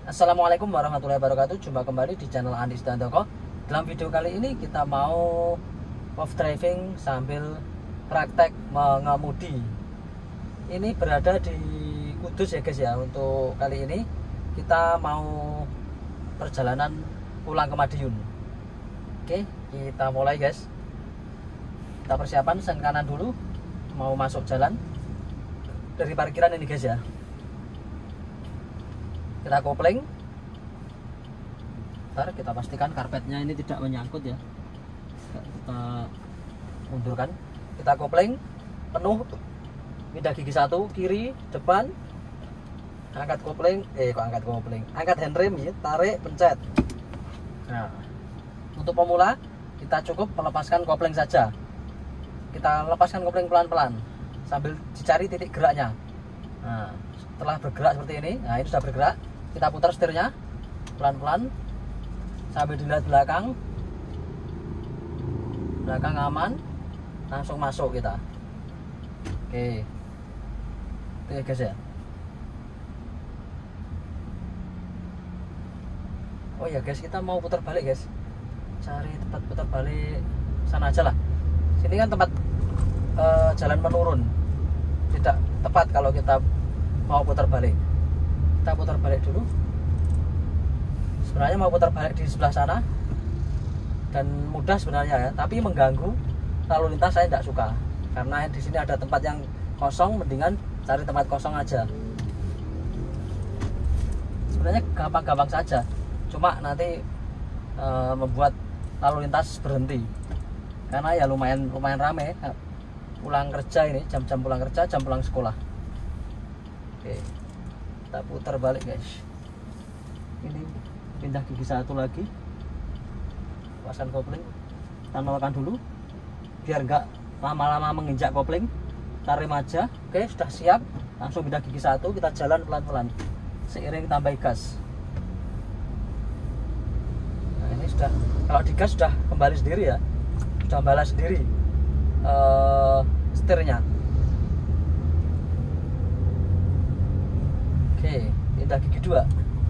Assalamualaikum warahmatullahi wabarakatuh. Jumpa kembali di channel Andis dan Toko. Dalam video kali ini kita mau off driving sambil praktek mengemudi. Ini berada di Kudus ya guys ya. Untuk kali ini kita mau perjalanan pulang ke Madiun. Oke, kita mulai guys. Kita persiapan sen kanan dulu. Mau masuk jalan dari parkiran ini guys ya. Kita kopling. Ntar kita pastikan karpetnya ini tidak menyangkut ya. Kita mundurkan. Kita kopling penuh. Pindah gigi satu kiri depan. Angkat kopling. Angkat kopling. Angkat handrem ya. Tarik pencet. Nah, untuk pemula kita cukup melepaskan kopling saja. Kita lepaskan kopling pelan-pelan sambil dicari titik geraknya. Nah, setelah bergerak seperti ini, nah ini sudah bergerak. Kita putar setirnya pelan-pelan sambil dilihat belakang aman, langsung masuk kita. Oke, itu ya guys ya. Oh ya guys, kita mau putar balik guys, cari tempat putar balik sana aja lah. Sini kan tempat jalan menurun, tidak tepat kalau kita mau putar balik. Kita putar balik dulu. Sebenarnya mau putar balik di sebelah sana dan mudah sebenarnya ya, tapi mengganggu lalu lintas saya tidak suka. Karena di sini ada tempat yang kosong, mendingan cari tempat kosong aja. Sebenarnya gampang-gampang saja, cuma nanti membuat lalu lintas berhenti. Karena ya lumayan rame pulang kerja ini, jam-jam pulang kerja, jam pulang sekolah. Oke. Kita putar balik guys. Ini pindah gigi satu lagi, pasang kopling. Kita nolkan dulu biar enggak lama-lama menginjak kopling. Tarik aja. Oke, sudah siap. Langsung pindah gigi satu. Kita jalan pelan-pelan seiring tambah gas. Nah ini sudah, kalau digas sudah kembali sendiri ya, sudah balas sendiri setirnya. Oke, pindah gigi 2.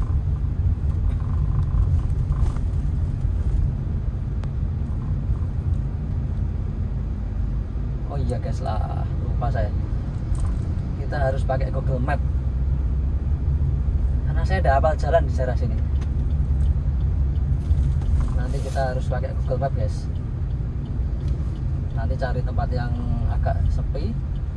Oh iya guys lah, lupa saya. Kita harus pakai Google Map. Karena saya tidak hafal jalan di daerah sini. Nanti kita harus pakai Google Map guys. Nanti cari tempat yang agak sepi.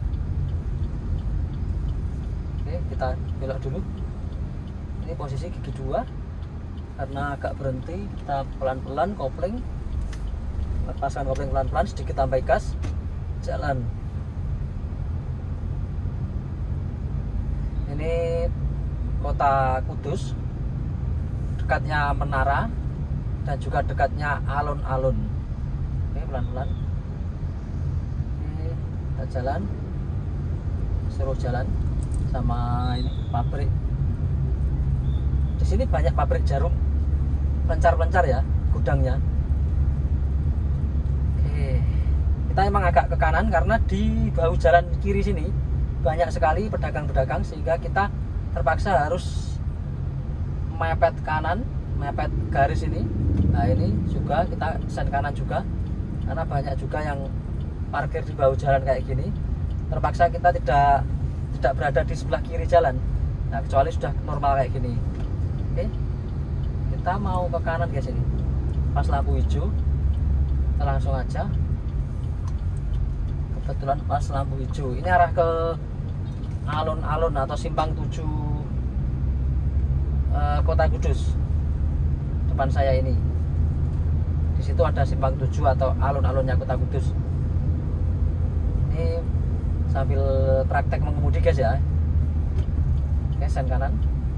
Oke, kita belok dulu. Ini posisi gigi 2. Karena agak berhenti, kita pelan-pelan kopling. Lepaskan kopling pelan-pelan, sedikit tambah gas. Jalan. Ini kota Kudus. Dekatnya menara dan juga dekatnya alun-alun. Oke, pelan-pelan. Oke, kita jalan. Suruh jalan sama ini pabrik. Di sini banyak pabrik jarum, pelencar-pelencar ya, gudangnya. Oke, kita emang agak ke kanan karena di bahu jalan kiri sini banyak sekali pedagang-pedagang sehingga kita terpaksa harus mepet kanan, mepet garis ini. Nah ini juga kita sen kanan juga karena banyak juga yang parkir di bahu jalan kayak gini. Terpaksa kita tidak berada di sebelah kiri jalan. Nah kecuali sudah normal kayak gini. Oke, kita mau ke kanan guys ini. Pas lampu hijau, kita langsung aja. Kebetulan pas lampu hijau. Ini arah ke alun-alun atau simpang 7 kota Kudus. Depan saya ini. Di situ ada simpang 7 atau alun-alunnya kota Kudus. Ini sambil praktek mengemudi guys ya. Oke, sen kanan.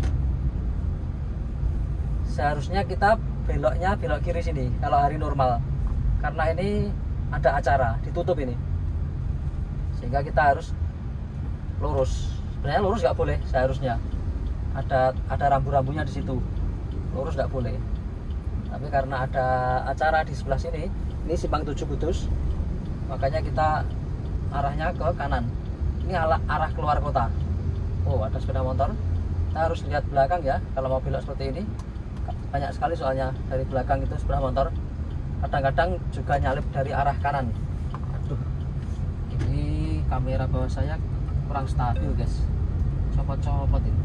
Seharusnya kita beloknya belok kiri sini kalau hari normal. Karena ini ada acara, ditutup ini. Sehingga kita harus lurus. Sebenarnya lurus nggak boleh seharusnya. Ada rambu-rambunya di situ. Lurus nggak boleh. Tapi karena ada acara di sebelah sini, ini simpang 7 Kudus. Makanya kita arahnya ke kanan. Ini arah keluar kota. Oh, ada sepeda motor. Kita harus lihat belakang ya kalau mau belok seperti ini. Banyak sekali soalnya dari belakang itu sepeda motor kadang-kadang juga nyalip dari arah kanan. Aduh, ini kamera bawah saya kurang stabil guys, copot-copot ini.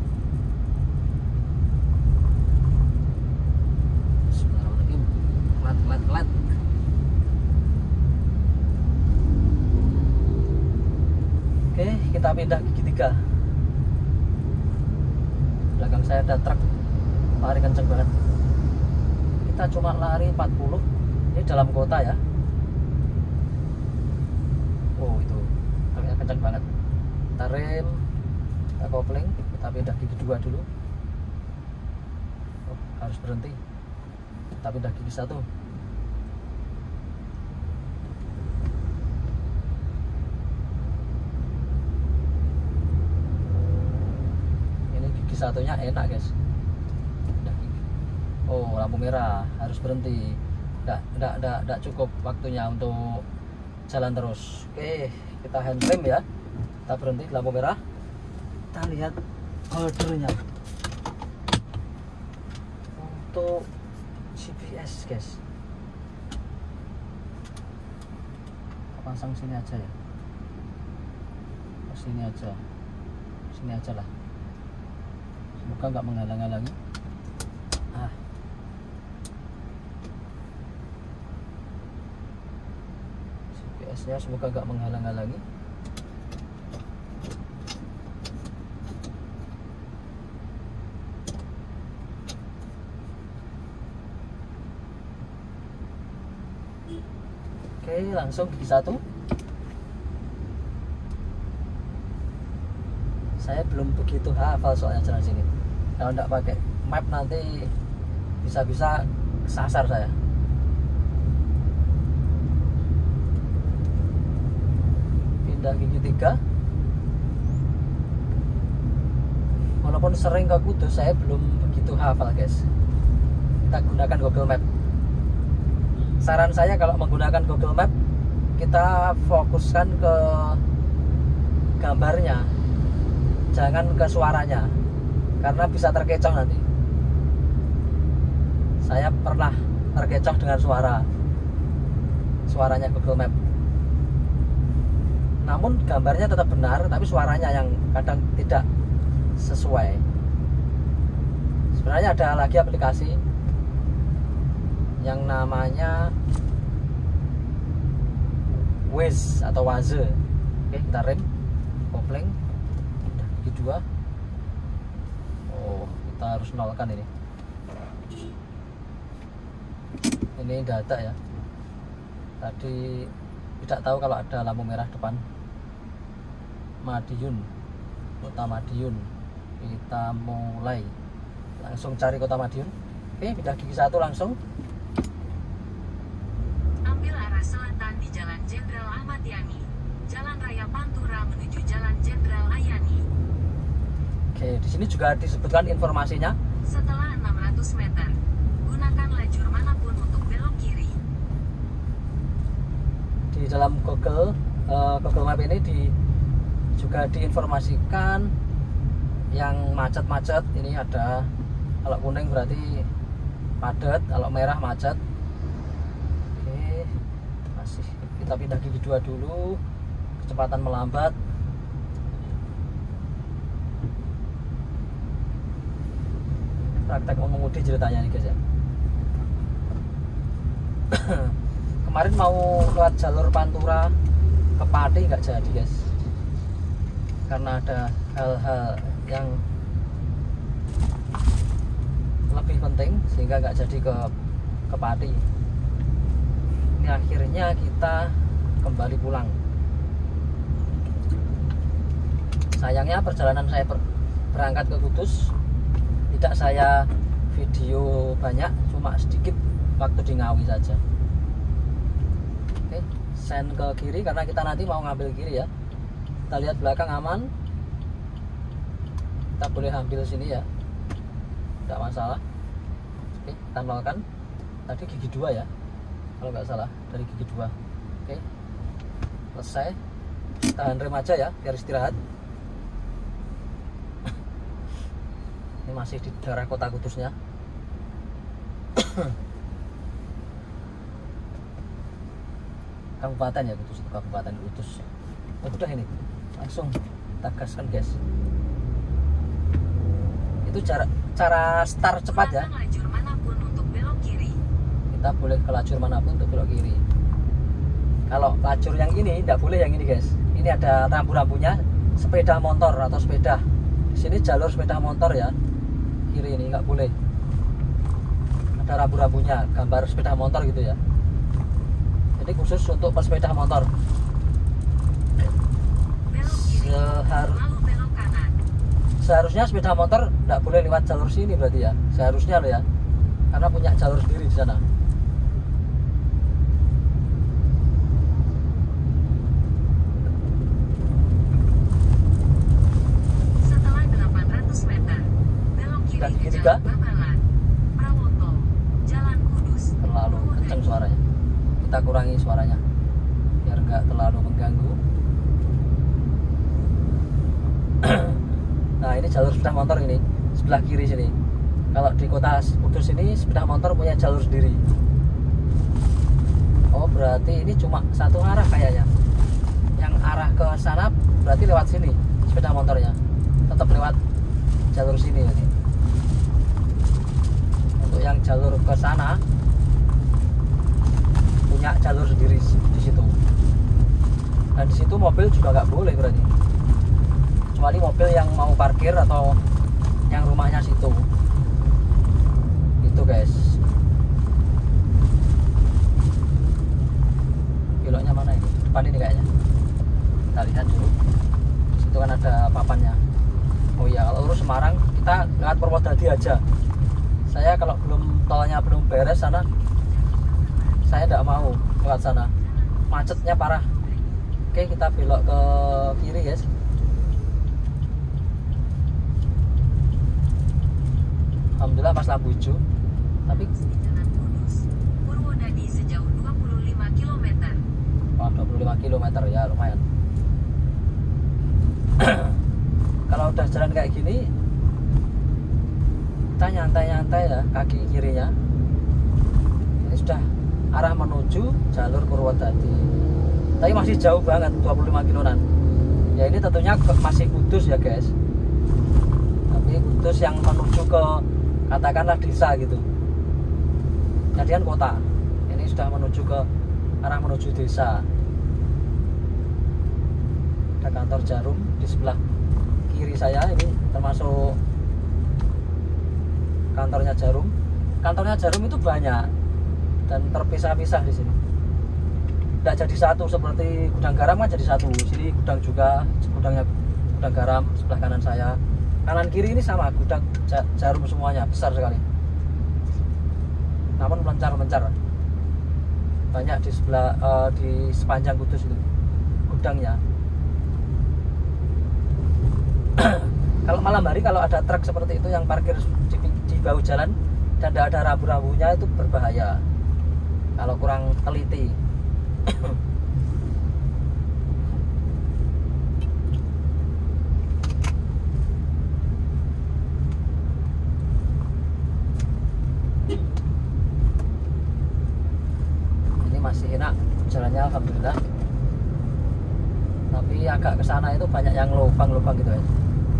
Bismillahirrahmanirrahim. Klet. Oke, kita pindah gigi 3. Belakang saya ada truk lari kenceng banget. Kita cuma lari 40. Ini dalam kota ya. Oh itu truknya kenceng banget. Kita rem, kita kopling, kita pindah gigi 2 dulu. Oh, harus berhenti. Kita pindah gigi 1. Ini gigi satunya enak guys. Oh, lampu merah, harus berhenti. Nggak cukup waktunya untuk jalan terus. Oke, kita handbrake ya. Kita berhenti di lampu merah. Kita lihat holdernya untuk GPS guys. Kita pasang sini aja ya. Sini aja lah. Semoga nggak menghalang-halangi. GPS-nya semoga nggak menghalang-halangi. Oke, langsung gigi 1. Saya belum begitu hafal soalnya jalan sini. Kalau nggak pakai map nanti bisa-bisa kesasar saya. Pindah gigi 3. Walaupun sering ke Kudus, saya belum begitu hafal guys. Kita gunakan Google Map. Saran saya kalau menggunakan Google Map, kita fokuskan ke gambarnya, jangan ke suaranya, karena bisa terkecoh nanti. Saya pernah terkecoh dengan suaranya Google Map. Namun gambarnya tetap benar, tapi suaranya yang kadang tidak sesuai. Sebenarnya ada lagi aplikasi yang namanya Waze atau Waze. Oke, kita rem, kopling, gigi 2. Oh, kita harus nolkan ini. Ini data ya. Tadi tidak tahu kalau ada lampu merah depan. Madiun, kota Madiun. Kita mulai langsung cari kota Madiun. Oke, pindah gigi 1 langsung. Ambil arah selatan di Jalan Jenderal Ahmad Yani, Jalan Raya Pantura menuju Jalan Jenderal Ayani. Oke, di sini juga disebutkan informasinya. Setelah 600 meter, gunakan lajur manapun untuk belok kiri. Di dalam Google Map ini juga diinformasikan yang macet-macet. Ini ada, kalau kuning berarti padat, kalau merah macet. Oke, masih kita pindah gigi 2 dulu, kecepatan melambat. Praktek mengemudi ceritanya nih guys ya. Kemarin mau lewat jalur Pantura ke Pati nggak jadi guys, karena ada hal-hal yang lebih penting sehingga nggak jadi ke Pati. Ini akhirnya kita kembali pulang. Sayangnya perjalanan saya berangkat ke Kudus tidak saya video banyak, cuma sedikit waktu di Ngawi saja. Oke, send ke kiri karena kita nanti mau ngambil kiri ya. Kita lihat belakang aman. Kita boleh ambil sini ya, tidak masalah. Oke, kita nolkan. Tadi gigi 2 ya, kalau nggak salah, dari gigi 2. Oke, selesai. Tahan rem aja ya biar istirahat. Ini masih di daerah kota Kudusnya. Kabupaten ya Kudus, itu Kabupaten Kudus. Udah ini langsung kita gaskan guys. Itu cara start cepat ya. Gunakan lajur manapun untuk belok kiri. Kita boleh ke lajur manapun untuk belok kiri. Kalau lajur yang ini tidak boleh, yang ini guys. Ini ada rambu-rambunya sepeda motor atau sepeda. Di sini jalur sepeda motor ya. Kiri ini nggak boleh. Ada rambu-rambunya, gambar sepeda motor gitu ya. Jadi khusus untuk pesepeda motor. Belok kiri. Lalu belok kanan. Seharusnya sepeda motor nggak boleh lewat jalur sini berarti ya. Seharusnya loh ya. Karena punya jalur sendiri di sana. Setelah 800 meter, belok kiri Dan ke ketiga? Jalan Babalan, Prawoto, Jalan Kudus. Terlalu kenceng suaranya. Kita kurangi suaranya biar nggak terlalu mengganggu. Nah ini jalur sepeda motor ini sebelah kiri sini. Kalau di kota Kudus ini sepeda motor punya jalur sendiri. Oh berarti ini cuma satu arah kayaknya. Yang arah ke sana berarti lewat sini sepeda motornya. Tetap lewat jalur sini nanti. Untuk yang jalur ke sana punya jalur sendiri di situ. Dan di situ mobil juga nggak boleh berarti. Kecuali mobil yang mau parkir atau yang rumahnya situ. Itu guys. Beloknya mana ini? Depan ini kayaknya. Kita lihat dulu. Di situ kan ada papannya. Oh iya, kalau urus Semarang kita lewat Purwodadi aja. Saya kalau tolnya belum beres sana, saya tidak mau lewat sana. Macetnya parah. Oke, kita belok ke kiri guys. Alhamdulillah pas lampu hijau. Tapi Jalan Kudus, Purwodadi sejauh 25 km. wah, 25 km ya lumayan. Kalau udah jalan kayak gini, kita nyantai-nyantai ya kaki kirinya. Ini sudah arah menuju jalur Purwodadi. Tapi masih jauh banget, 25 kiloan. Ya ini tentunya masih Kudus ya guys. Tapi Kudus yang menuju ke katakanlah desa gitu. Jadi kan kota. Ini sudah menuju ke arah menuju desa. Ada kantor Jarum di sebelah kiri saya, ini termasuk kantornya Jarum. Kantornya Jarum itu banyak dan terpisah-pisah di sini. Tidak jadi satu seperti gudang garam kan jadi satu. Sini gudang juga, gudang garam sebelah kanan saya. Kanan kiri ini sama, gudang Jarum semuanya, besar sekali. Namun melencar-melencar. Banyak di sebelah di sepanjang Kudus itu gudangnya. Kalau malam hari kalau ada truk seperti itu yang parkir di bahu jalan dan tidak ada rambu-rambunya itu berbahaya. Kalau kurang teliti. Ini masih enak jalannya alhamdulillah. Tapi agak ke sana itu banyak yang lubang-lubang gitu ya.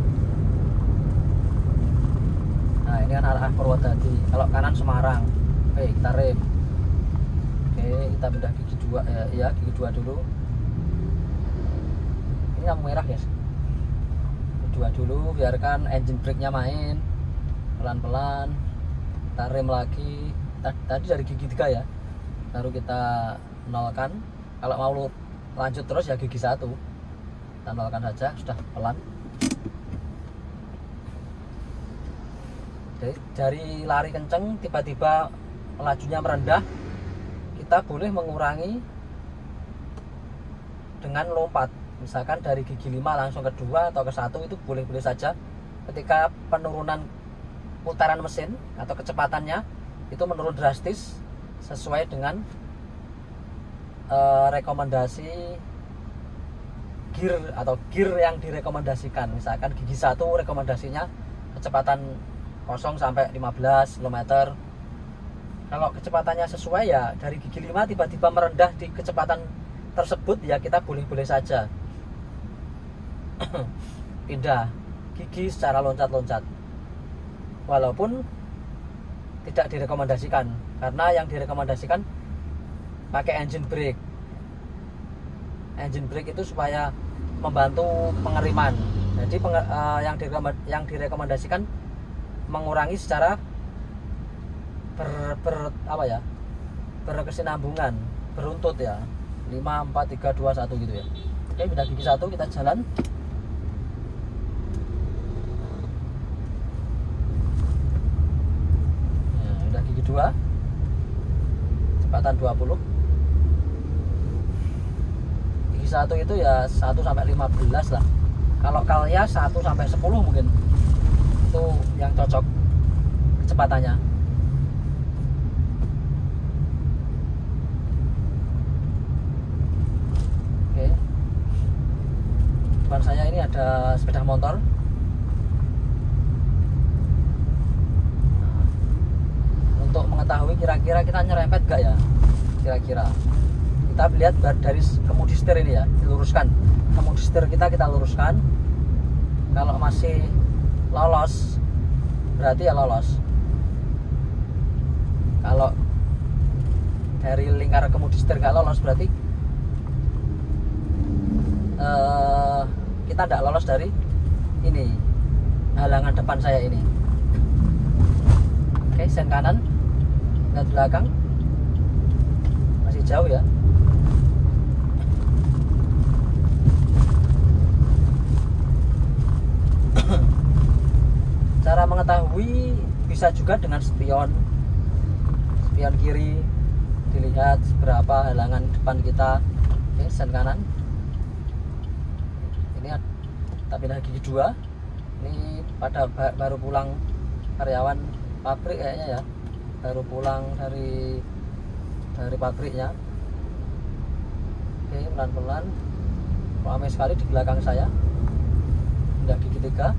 Nah, ini kan arah Purwodadi. Kalau kanan Semarang. Oke, kita rem. Oke, kita pindah gigi 2 ya, gigi 2 dulu. Ini lampu merah guys. Gigi 2 dulu, biarkan engine brake-nya main pelan-pelan. Kita rem lagi. Tadi dari gigi 3 ya. Baru kita nolkan. Kalau mau lanjut terus ya gigi 1. Kita nolkan saja, sudah pelan. Dari lari kenceng tiba-tiba lajunya merendah, kita boleh mengurangi dengan lompat. Misalkan dari gigi 5 langsung ke 2 atau ke 1 itu boleh-boleh saja. Ketika penurunan putaran mesin atau kecepatannya itu menurun drastis sesuai dengan rekomendasi gear atau gear yang direkomendasikan. Misalkan gigi 1 rekomendasinya kecepatan 0 sampai 15 km. Kalau kecepatannya sesuai ya dari gigi 5 tiba-tiba merendah di kecepatan tersebut ya kita boleh-boleh saja pindah gigi secara loncat-loncat, walaupun tidak direkomendasikan karena yang direkomendasikan pakai engine brake. Engine brake itu supaya membantu pengeriman. Jadi yang direkomendasikan mengurangi secara berkesinambungan, beruntut ya. 5, 4, 3, 2, 1 gitu ya. Oke, pindah gigi 1 kita jalan. Nah, pindah gigi 2. Kecepatan 20. Gigi 1 itu ya 1 sampai 15 lah. Kalau Calya 1 sampai 10 mungkin. Itu yang cocok kecepatannya. Oke. Depan saya ini ada sepeda motor. Nah, untuk mengetahui kira-kira kita nyerempet gak ya, kira-kira kita lihat dari kemudi setir ini ya, diluruskan kemudi setir kita luruskan. Kalau masih lolos berarti ya lolos. Kalau dari lingkar kemudi setir nggak lolos berarti kita tidak lolos dari ini halangan depan saya ini. Oke, sen kanan, lihat belakang masih jauh ya. Cara mengetahui bisa juga dengan spion kiri, dilihat berapa halangan depan kita. Oke, sen kanan. Ini kita pindah gigi 2. Ini baru pulang karyawan pabrik kayaknya ya, baru pulang dari pabriknya. Oke, pelan-pelan. Ramai sekali di belakang saya. Pindah gigi 3.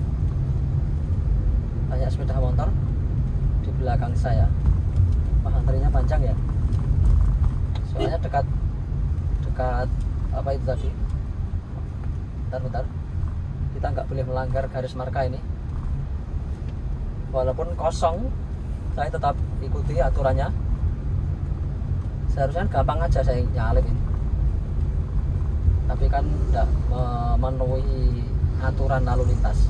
Banyak sepeda motor di belakang saya. Wah, antrinya panjang ya. Soalnya dekat apa itu tadi? Bentar. Kita nggak boleh melanggar garis marka ini. Walaupun kosong, saya tetap ikuti aturannya. Seharusnya gampang aja saya nyalip ini. Tapi kan tidak memenuhi aturan lalu lintas.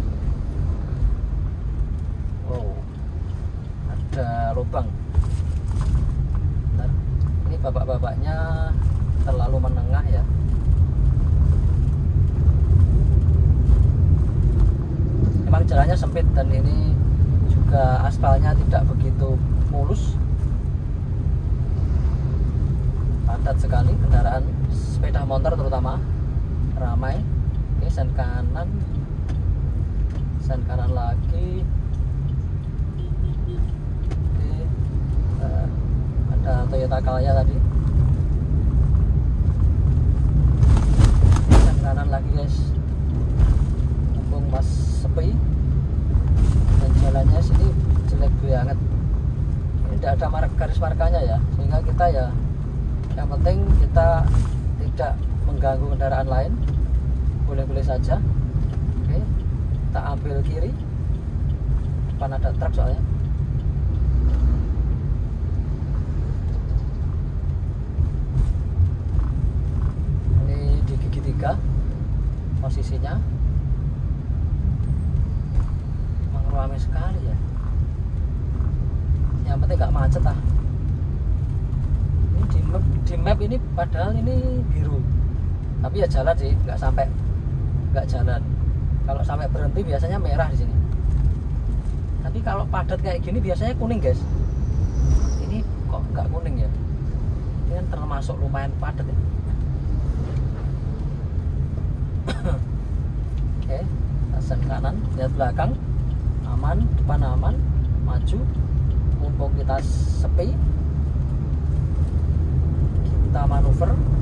Wow, ada lubang. Bentar. Ini bapak-bapaknya terlalu menengah ya. Memang jalannya sempit dan ini juga aspalnya tidak begitu mulus. Padat sekali kendaraan sepeda motor terutama, ramai. Oke, sen kanan lagi. Ada Toyota Calya tadi. Sen kanan lagi guys, mumpung mas sepi dan jalannya sini jelek banget. Ini tidak ada garis markanya ya, sehingga kita ya yang penting kita tidak mengganggu kendaraan lain, boleh-boleh saja. Oke, kita ambil kiri, depan ada truk soalnya. Gigi 3 posisinya. Memang ramai sekali ya. Yang penting nggak macet lah. Ini di map ini padahal ini biru, tapi ya jalan sih, nggak jalan. Kalau sampai berhenti biasanya merah di sini. Tapi kalau padat kayak gini biasanya kuning guys. Ini kok nggak kuning ya? Ini kan termasuk lumayan padat ya. Oke, sen kanan, lihat belakang, aman, depan aman, maju. Mumpung kita sepi, kita manuver.